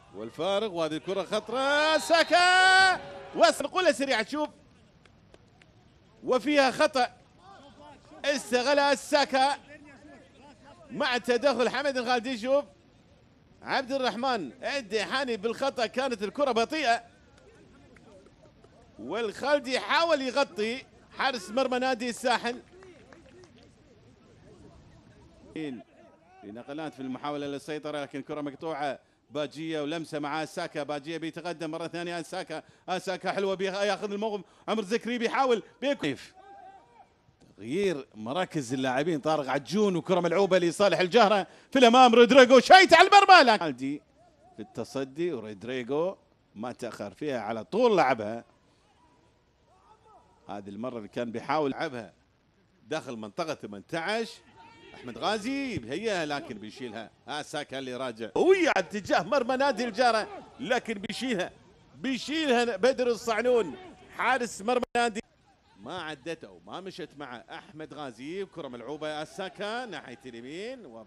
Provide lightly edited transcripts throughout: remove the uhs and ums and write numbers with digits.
والفارغ، وهذه الكرة خطرة. ساكا وصل نقولها سريعة تشوف، وفيها خطأ استغلها الساكا مع تدخل حمد الخالدي. شوف عبد الرحمن الديحاني بالخطأ، كانت الكرة بطيئة والخالدي حاول يغطي حارس مرمى نادي الساحل. نقلات في المحاولة للسيطرة، لكن كرة مقطوعة. باجية ولمسة مع ساكا، باجية بيتقدم مرة ثانية. ساكا حلوة ياخذ الموقف. عمر زكري بيحاول كيف تغيير مراكز اللاعبين. طارق عجون وكرة ملعوبة لصالح الجهرة في الأمام. رودريجو شايت على المرمى، لكن في التصدي ورودريجو ما تأخر فيها، على طول لعبها. هذه المرة اللي كان بيحاول لعبها داخل منطقة 18. احمد غازي هي لكن بيشيلها. ساكا اللي راجع ويا اتجاه مرمى نادي الجارة، لكن بيشيلها بدر الصعنون حارس مرمى نادي. ما عدته وما مشت مع احمد غازي. كرة ملعوبة ساكا ناحية اليمين.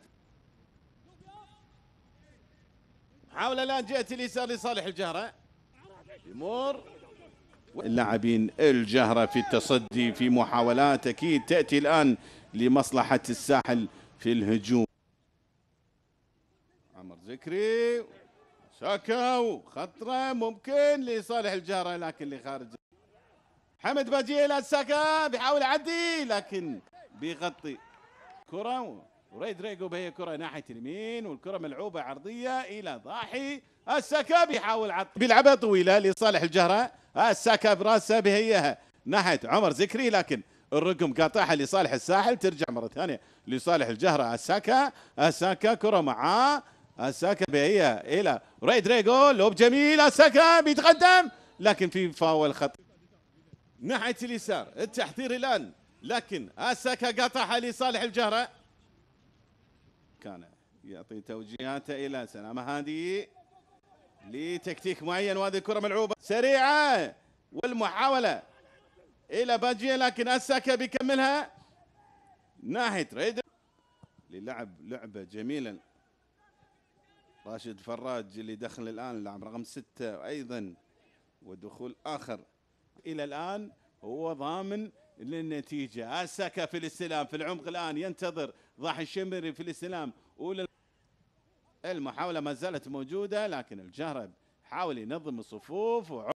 محاولة الان جهة اليسار لصالح الجهرة. يمر اللاعبين الجهرة في التصدي في محاولات اكيد تأتي الان لمصلحة الساحل في الهجوم. عمر زكري ساكا وخطرة ممكن لصالح الجارة، لكن لخارج. حمد باجي الى ساكا بيحاول يعدي لكن بيغطي كرة. ورودريجو بهي كرة ناحية اليمين، والكرة ملعوبة عرضية الى ضاحي. الساكا بيحاول بيلعبها طويلة لصالح الجهرة. الساكا براسه بهيها ناحية عمر زكري، لكن الرقم قاطعها لصالح الساحل. ترجع مرة ثانية لصالح الجهرة. الساكا كرة معاه. الساكا بهي الى رودريجو، لوب جميل. الساكا بيتقدم لكن في فاول خط ناحية اليسار. التحضير الآن، لكن الساكا قاطعها لصالح الجهرة. كان يعطي توجيهاته إلى سلامة هادي لتكتيك معين، وهذه الكرة ملعوبة سريعة والمحاولة إلى باجية، لكن الساكا بيكملها ناحية ريدر للعب لعبة جميلة. راشد فراج اللي دخل الآن اللاعب رقم 6 أيضا، ودخول آخر إلى الآن هو ضامن للنتيجة. الساكا في الاستلام في العمق الآن ينتظر ضاحي الشمري في الاستلام. المحاولة ما زالت موجودة، لكن الجهرة حاول ينظم الصفوف.